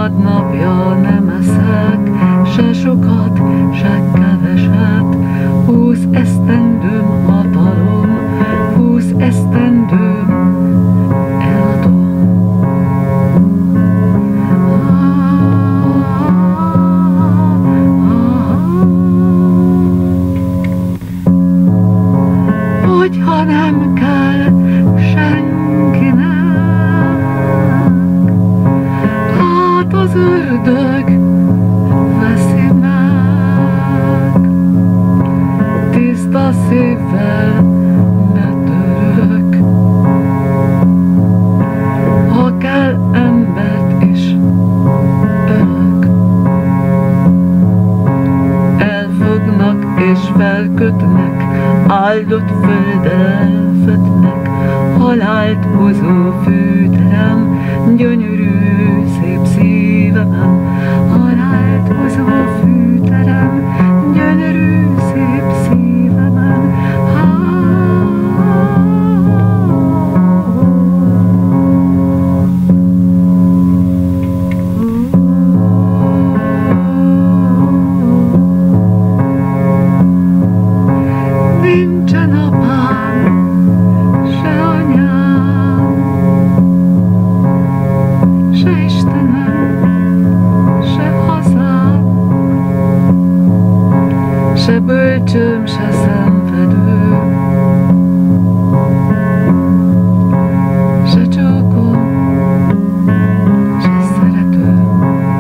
napja nem eszek, se sokat, se keveset. 20 esztendőm hatalom, 20 esztendőm eladom. Hogyha nem kell senkinek, hát az ördög veszi meg. Tiszta szívvel ne török, ha kell embert is ölök. Elfognak és felkötnek, áldott földre fötnek, halált hozó fűterem, gyönyörű szép szívemen. Halált hozó fűterem, gyönyörű szép szívemen. Nincsen apám, se anyám, se Istenem, se hazám, se bölcsöm, se szenvedőm, se csókom, se szeretőm.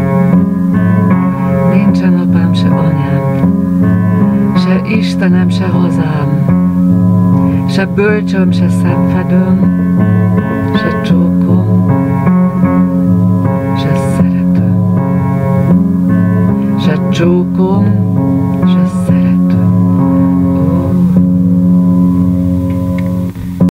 Nincsen apám, se anyám, se Istenem, se hazám, se bölcsöm, se szenvedőm, se csókom, se szeretőm, se csókom,